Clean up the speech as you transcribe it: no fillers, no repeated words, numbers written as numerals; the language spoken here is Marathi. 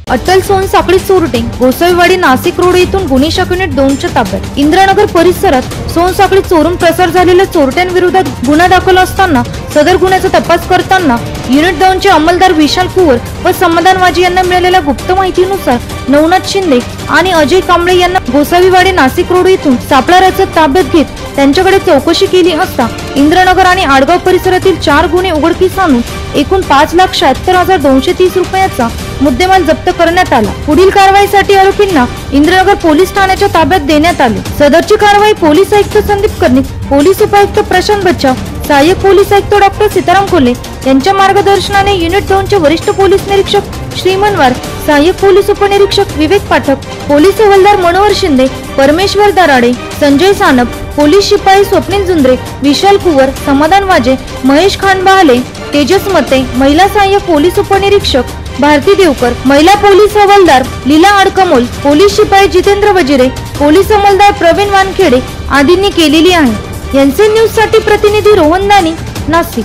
अट्टल सोनसाखळी चोरटे गोसावीवाडी नाशिक रोड येथून गुन्हे शाखा युनिट 2च्या ताब्यात। इंद्रानगर परिसरात सोनसाखळी चोरून प्रसार झालेल्या चोरट्यांविरोधात गुन्हा दाखल असताना सदर गुन्ह्याचा तपास करताना युनिट 2चे अंमलदार विशाल कुवर व समाधान वाजी यांना मिळालेल्या गुप्त माहितीनुसार नवनाथ शिंदे आणि अजय कांबळे यांना गोसावीवाडी नाशिक रोड येथून सापळा रचत ताब्यात घेत त्यांच्याकडे चौकशी केली असता इंद्रनगर आणि आडगाव परिसरातील 4 गुन्हे उघडकीस आणून एकूण 5,76,230 रुपयाचा मुद्देमाल जप्त करण्यात आला। पुढील कारवाईसाठी आरोपींना इंद्रनगर पोलीस ठाण्याच्या ताब्यात देण्यात आले। सदरची कारवाई पोलीस आयुक्त संदीप कर्णिक, पोलीस उपायुक्त प्रशांत बच्चाव, सहाय्यक पोलीस आयुक्त डॉक्टर सीताराम कोल्हे यांच्या मार्गदर्शनाने युनिट 2चे वरिष्ठ पोलीस निरीक्षक श्री मनवार, सहाय्यक पोलीस उपनिरीक्षक विवेक पाठक, पोलीस हवालदार मनोहर शिंदे, परमेश्वर दराडे, संजय सानप, पोलीस शिपाई स्वप्नील जुंद्रे, विशाल कुवर, समाधान वाजे, महेश खानबहाले, तेजस मते, महिला सहाय्यक पोलीस उपनिरीक्षक भारती देवकर, महिला पोलीस हवालदार लीला अडकमोल, पोलीस शिपाई जितेंद्र वजिरे, पोलीस अंमलदार प्रवीण वानखेडे आदींनी केलेली आहे। एनसीएन न्यूज साठी प्रतिनिधी रोहन दानी, नाशिक।